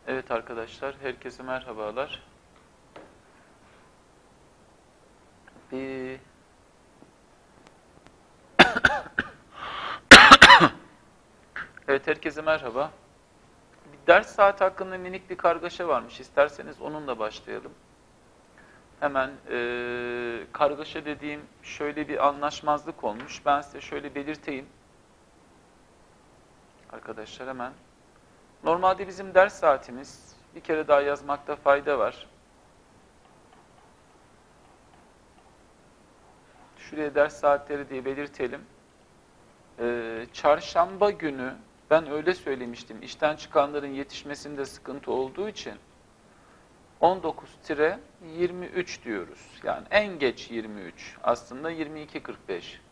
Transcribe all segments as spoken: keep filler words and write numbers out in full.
Evet arkadaşlar, herkese merhabalar. Bir... Evet, herkese merhaba. Bir ders saati hakkında minik bir kargaşa varmış. İsterseniz onunla başlayalım. Hemen e, kargaşa dediğim şöyle bir anlaşmazlık olmuş. Ben size şöyle belirteyim. Arkadaşlar hemen. Normalde bizim ders saatimiz, bir kere daha yazmakta fayda var. Şuraya ders saatleri diye belirtelim. Ee, çarşamba günü, ben öyle söylemiştim, işten çıkanların yetişmesinde sıkıntı olduğu için on dokuz yirmi üç diyoruz. Yani en geç yirmi üç, aslında yirmi iki kırk beş.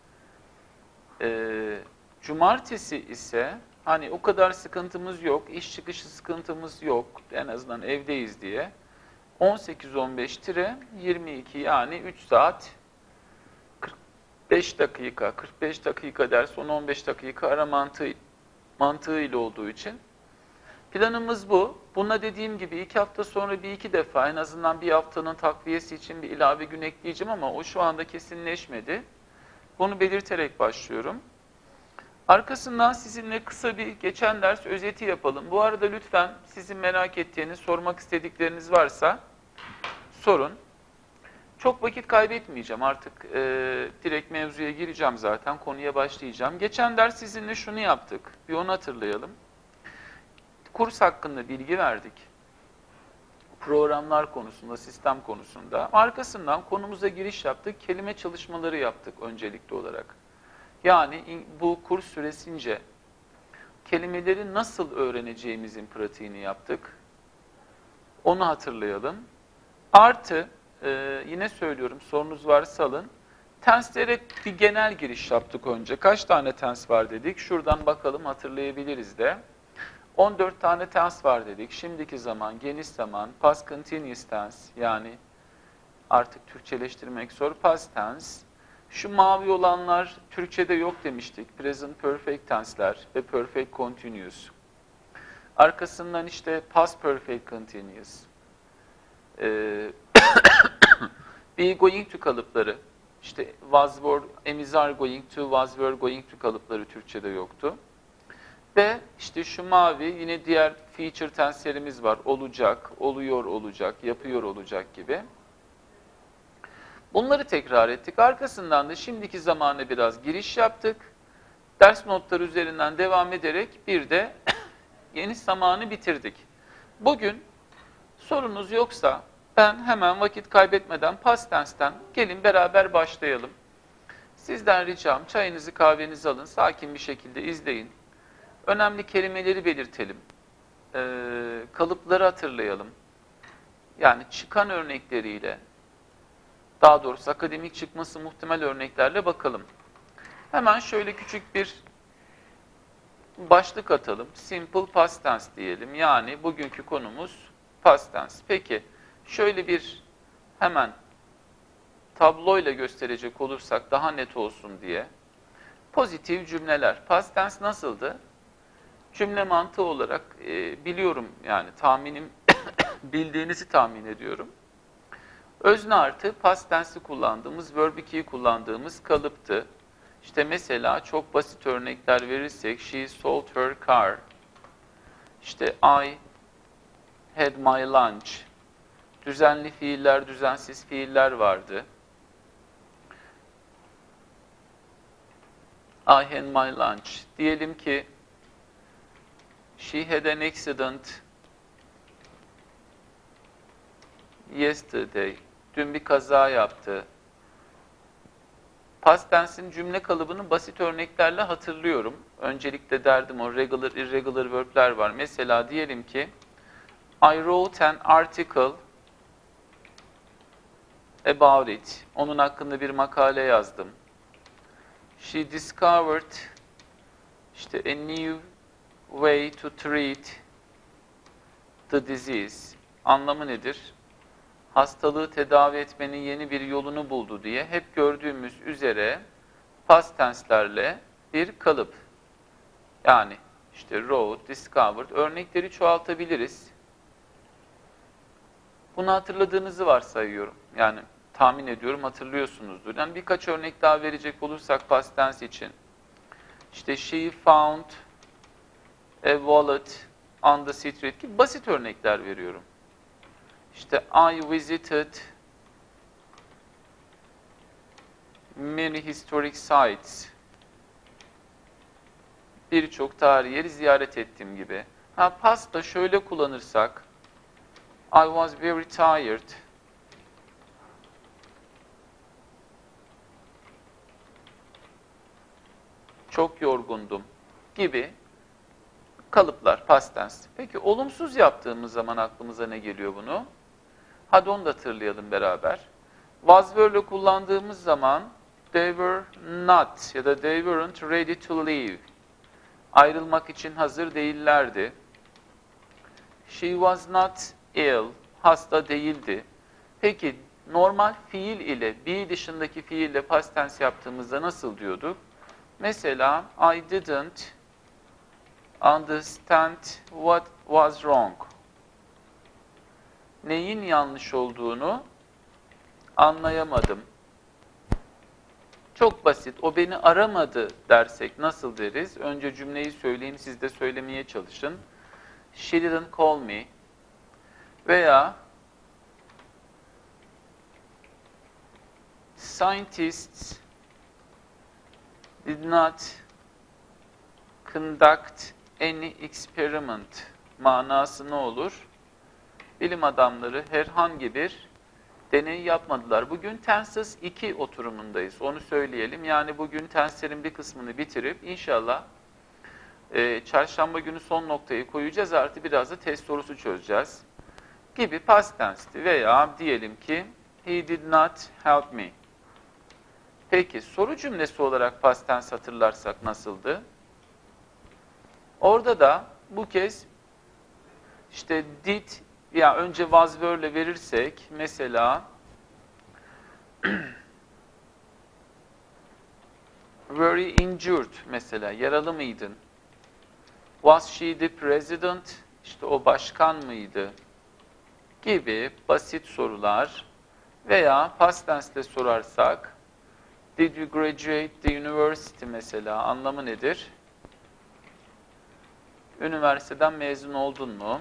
Ee, cumartesi ise hani o kadar sıkıntımız yok, iş çıkışı sıkıntımız yok, en azından evdeyiz diye on sekiz on beş yirmi iki, yani üç saat kırk beş dakika, kırk beş dakika ders, on on beş dakika ara mantığı, mantığıyla olduğu için planımız bu. Buna dediğim gibi iki hafta sonra bir iki defa, en azından bir haftanın takviyesi için bir ilave gün ekleyeceğim ama o şu anda kesinleşmedi. Bunu belirterek başlıyorum. Arkasından sizinle kısa bir geçen ders özeti yapalım. Bu arada lütfen sizin merak ettiğiniz, sormak istedikleriniz varsa sorun. Çok vakit kaybetmeyeceğim. Artık e, direkt mevzuya gireceğim zaten. Konuya başlayacağım. Geçen ders sizinle şunu yaptık. Bir onu hatırlayalım. Kurs hakkında bilgi verdik. Programlar konusunda, sistem konusunda. Arkasından konumuza giriş yaptık. Kelime çalışmaları yaptık öncelikli olarak. Yani bu kurs süresince kelimeleri nasıl öğreneceğimizin pratiğini yaptık. Onu hatırlayalım. Artı, Ee, yine söylüyorum, sorunuz varsa alın. Tenslere bir genel giriş yaptık önce. Kaç tane tens var dedik? Şuradan bakalım, hatırlayabiliriz de. on dört tane tens var dedik. Şimdiki zaman, geniş zaman, past continuous tense, yani artık Türkçeleştirmek zor, past tense. Şu mavi olanlar Türkçe'de yok demiştik. Present perfect tense'ler ve perfect continuous. Arkasından işte past perfect continuous. Ee, Be going to kalıpları, işte was were, am are going to, was were going to kalıpları Türkçe'de yoktu. Ve işte şu mavi, yine diğer feature tense'lerimiz var. Olacak, oluyor olacak, yapıyor olacak gibi. Bunları tekrar ettik. Arkasından da şimdiki zamana biraz giriş yaptık. Ders notları üzerinden devam ederek bir de yeni zamanı bitirdik. Bugün sorunuz yoksa ben hemen vakit kaybetmeden past tense'ten gelin beraber başlayalım. Sizden ricam çayınızı kahvenizi alın, sakin bir şekilde izleyin. Önemli kelimeleri belirtelim. Ee, kalıpları hatırlayalım. Yani çıkan örnekleriyle, daha doğrusu akademik çıkması muhtemel örneklerle bakalım. Hemen şöyle küçük bir başlık atalım. Simple past tense diyelim. Yani bugünkü konumuz past tense. Peki, şöyle bir hemen tabloyla gösterecek olursak daha net olsun diye. Pozitif cümleler. Past tense nasıldı? Cümle mantığı olarak e, biliyorum, yani tahminim bildiğinizi tahmin ediyorum. Özne artı past tense'i kullandığımız, verb iki'yi kullandığımız kalıptı. İşte mesela çok basit örnekler verirsek, she sold her car. İşte I had my lunch. Düzenli fiiller, düzensiz fiiller vardı. I had my lunch. Diyelim ki she had an accident yesterday. Dün bir kaza yaptı. Past tense'in cümle kalıbını basit örneklerle hatırlıyorum. Öncelikle derdim o regular, irregular verb'ler var. Mesela diyelim ki I wrote an article about it. Onun hakkında bir makale yazdım. She discovered işte a new way to treat the disease. Anlamı nedir? Hastalığı tedavi etmenin yeni bir yolunu buldu diye hep gördüğümüz üzere past tense'lerle bir kalıp. Yani işte wrote, discovered. Örnekleri çoğaltabiliriz. Bunu hatırladığınızı varsayıyorum. Yani tahmin ediyorum hatırlıyorsunuzdur. Yani birkaç örnek daha verecek olursak past tense için. İşte she found a wallet on the street gibi basit örnekler veriyorum. İşte I visited many historic sites. Birçok tarihi yeri ziyaret ettiğim gibi. Ha, past'ta şöyle kullanırsak I was very tired. Çok yorgundum gibi kalıplar, past tense. Peki olumsuz yaptığımız zaman aklımıza ne geliyor bunu? Hadi onu da hatırlayalım beraber. Was were'le kullandığımız zaman they were not ya da they weren't ready to leave. Ayrılmak için hazır değillerdi. She was not ill. Hasta değildi. Peki normal fiil ile be dışındaki fiille past tense yaptığımızda nasıl diyorduk? Mesela I didn't understand what was wrong. Neyin yanlış olduğunu anlayamadım. Çok basit. O beni aramadı dersek nasıl deriz? Önce cümleyi söyleyeyim, siz de söylemeye çalışın. She didn't call me. Veya scientists did not conduct any experiment. Manası ne olur? Bilim adamları herhangi bir deney yapmadılar. Bugün Tenses iki oturumundayız. Onu söyleyelim. Yani bugün tenslerin bir kısmını bitirip inşallah e, çarşamba günü son noktayı koyacağız. Artı biraz da test sorusu çözeceğiz. Gibi past tense'ti veya diyelim ki he did not help me. Peki soru cümlesi olarak past tense hatırlarsak nasıldı? Orada da bu kez işte did ya önce was were'le verirsek mesela were you injured mesela yaralı mıydın? Was she the president? İşte o başkan mıydı? Gibi basit sorular veya past tense'de sorarsak did you graduate the university mesela anlamı nedir? Üniversiteden mezun oldun mu?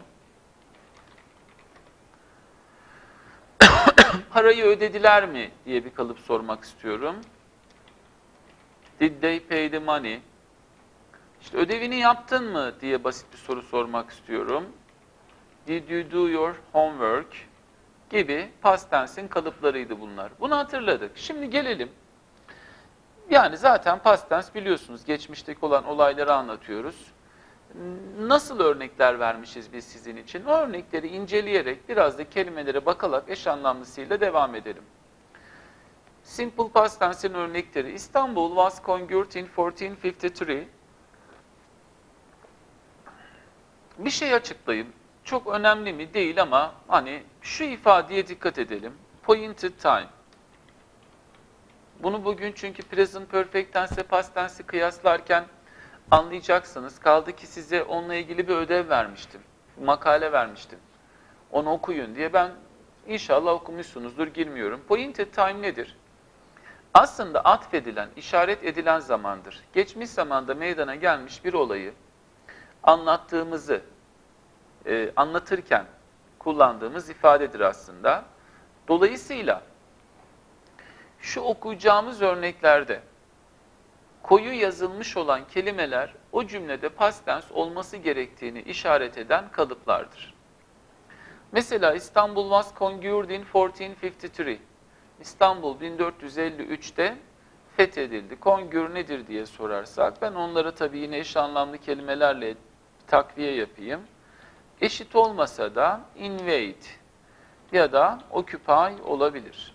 Parayı ödediler mi diye bir kalıp sormak istiyorum. Did they pay the money? İşte ödevini yaptın mı diye basit bir soru sormak istiyorum. Did you do your homework? Gibi past tense'in kalıplarıydı bunlar. Bunu hatırladık. Şimdi gelelim. Yani zaten past tense biliyorsunuz. Geçmişteki olan olayları anlatıyoruz. Nasıl örnekler vermişiz biz sizin için? O örnekleri inceleyerek biraz da kelimelere bakarak eş anlamlısıyla devam edelim. Simple past tense'in örnekleri. İstanbul was conquered in fourteen fifty-three. Bir şey açıklayayım. Çok önemli mi? Değil ama hani şu ifadeye dikkat edelim. Pointed time. Bunu bugün çünkü present perfect tense past tense'i kıyaslarken anlayacaksınız. Kaldı ki size onunla ilgili bir ödev vermiştim. Makale vermiştim. Onu okuyun diye ben inşallah okumuşsunuzdur, girmiyorum. Pointed time nedir? Aslında atfedilen, işaret edilen zamandır. Geçmiş zamanda meydana gelmiş bir olayı anlattığımızı e, anlatırken kullandığımız ifadedir aslında. Dolayısıyla şu okuyacağımız örneklerde koyu yazılmış olan kelimeler o cümlede past tense olması gerektiğini işaret eden kalıplardır. Mesela İstanbul was conquered in fourteen fifty-three. İstanbul bin dört yüz elli üç'te fethedildi. Conquer nedir diye sorarsak ben onlara tabii yine eş anlamlı kelimelerle takviye yapayım. Eşit olmasa da invade ya da occupy olabilir.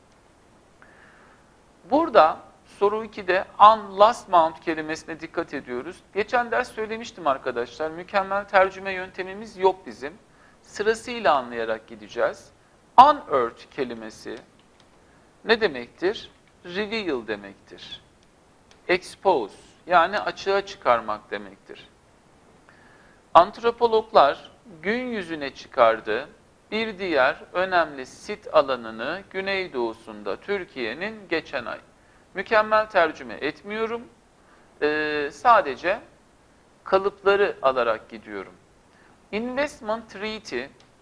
Burada soru iki'de on last month kelimesine dikkat ediyoruz. Geçen ders söylemiştim arkadaşlar. Mükemmel tercüme yöntemimiz yok bizim. Sırasıyla anlayarak gideceğiz. Unearthed kelimesi ne demektir? Reveal demektir. Expose yani açığa çıkarmak demektir. Antropologlar gün yüzüne çıkardı bir diğer önemli sit alanını güneydoğusunda Türkiye'nin geçen ay. Mükemmel tercüme etmiyorum. Ee, sadece kalıpları alarak gidiyorum. Investment Treaty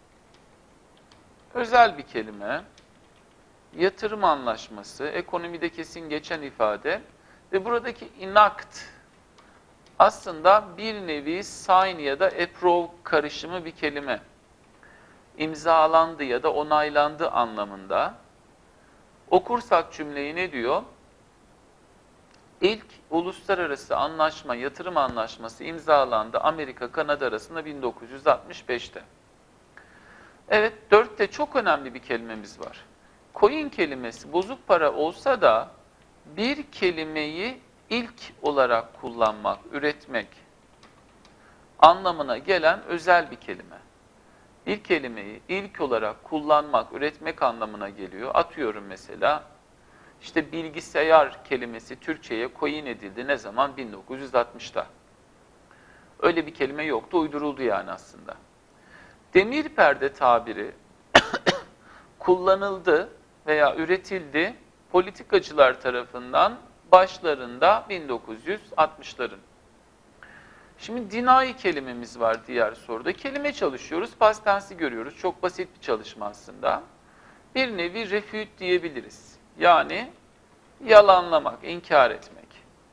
özel bir kelime. Yatırım anlaşması, ekonomide kesin geçen ifade ve buradaki enact aslında bir nevi sign ya da approve karışımı bir kelime. İmzalandı ya da onaylandı anlamında. Okursak cümleyi ne diyor? İlk uluslararası anlaşma, yatırım anlaşması imzalandı Amerika-Kanada arasında bin dokuz yüz altmış beşte. Evet, dörtte çok önemli bir kelimemiz var. Coin kelimesi bozuk para olsa da bir kelimeyi ilk olarak kullanmak, üretmek anlamına gelen özel bir kelime. Bir kelimeyi ilk olarak kullanmak, üretmek anlamına geliyor. Atıyorum mesela, işte bilgisayar kelimesi Türkçe'ye coin edildi. Ne zaman? bin dokuz yüz altmışta. Öyle bir kelime yoktu, uyduruldu yani aslında. Demir perde tabiri kullanıldı veya üretildi politikacılar tarafından başlarında bin dokuz yüz altmışların. Şimdi deny kelimemiz var diğer soruda. Kelime çalışıyoruz, past tense'i görüyoruz. Çok basit bir çalışma aslında. Bir nevi refute diyebiliriz. Yani yalanlamak, inkar etmek.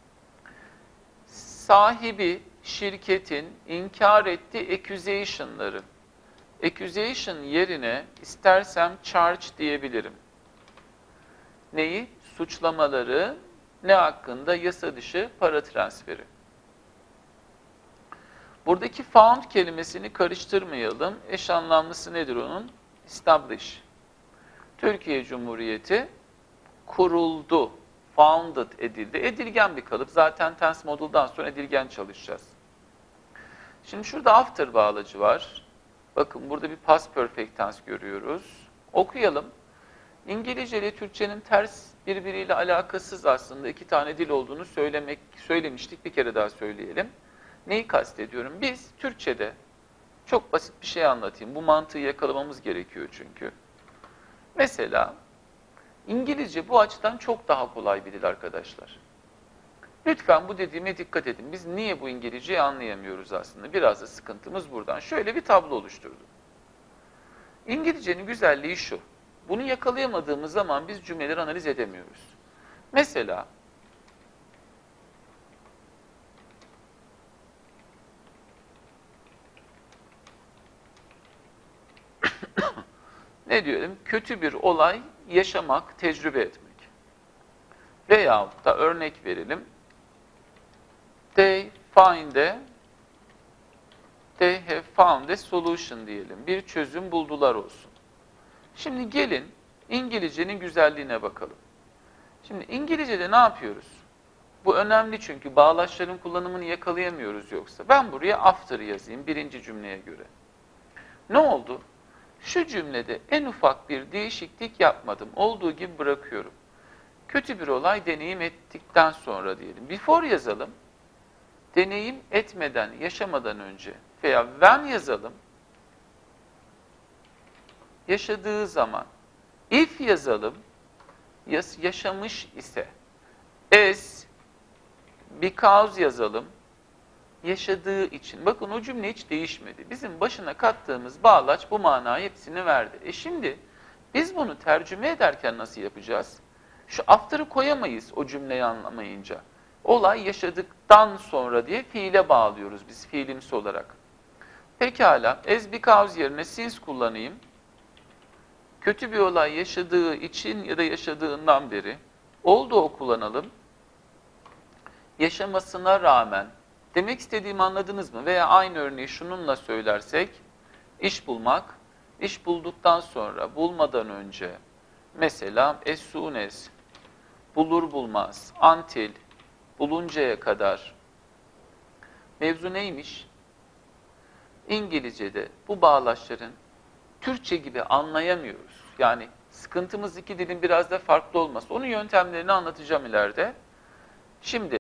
Sahibi şirketin inkar ettiği accusation'ları. Accusation yerine istersem charge diyebilirim. Neyi? Suçlamaları, ne hakkında? Yasa dışı para transferi. Buradaki found kelimesini karıştırmayalım. Eş anlamlısı nedir onun? Establish. Türkiye Cumhuriyeti kuruldu, founded edildi. Edilgen bir kalıp. Zaten tense model'dan sonra edilgen çalışacağız. Şimdi şurada after bağlacı var. Bakın burada bir past perfect tense görüyoruz. Okuyalım. İngilizce ile Türkçenin ters birbiriyle alakasız aslında iki tane dil olduğunu söylemek söylemiştik. Bir kere daha söyleyelim. Neyi kastediyorum? Biz Türkçe'de çok basit bir şey anlatayım. Bu mantığı yakalamamız gerekiyor çünkü. Mesela İngilizce bu açıdan çok daha kolay bir dil arkadaşlar. Lütfen bu dediğime dikkat edin. Biz niye bu İngilizceyi anlayamıyoruz aslında? Biraz da sıkıntımız buradan. Şöyle bir tablo oluşturdum. İngilizcenin güzelliği şu. Bunu yakalayamadığımız zaman biz cümleleri analiz edemiyoruz. Mesela ne diyelim? Kötü bir olay yaşamak, tecrübe etmek. Veyahut da örnek verelim. They find a They have found a solution diyelim. Bir çözüm buldular olsun. Şimdi gelin İngilizcenin güzelliğine bakalım. Şimdi İngilizce'de ne yapıyoruz? Bu önemli çünkü bağlaçların kullanımını yakalayamıyoruz yoksa. Ben buraya after yazayım birinci cümleye göre. Ne oldu? Şu cümlede en ufak bir değişiklik yapmadım. Olduğu gibi bırakıyorum. Kötü bir olay deneyim ettikten sonra diyelim. Before yazalım. Deneyim etmeden, yaşamadan önce veya when yazalım. Yaşadığı zaman. If yazalım. Yaşamış ise. As, because yazalım. Yaşadığı için. Bakın o cümle hiç değişmedi. Bizim başına kattığımız bağlaç bu manayı hepsini verdi. E şimdi biz bunu tercüme ederken nasıl yapacağız? Şu after'ı koyamayız o cümleyi anlamayınca. Olay yaşadıktan sonra diye fiile bağlıyoruz biz fiilimsi olarak. Pekala, as because yerine since kullanayım. Kötü bir olay yaşadığı için ya da yaşadığından beri. Oldu o kullanalım. Yaşamasına rağmen. Demek istediğimi anladınız mı? Veya aynı örneği şununla söylersek, iş bulmak, iş bulduktan sonra, bulmadan önce, mesela as soon as, bulur bulmaz, until, buluncaya kadar. Mevzu neymiş? İngilizce'de bu bağlaçların Türkçe gibi anlayamıyoruz. Yani sıkıntımız iki dilin biraz da farklı olması. Onun yöntemlerini anlatacağım ileride. Şimdi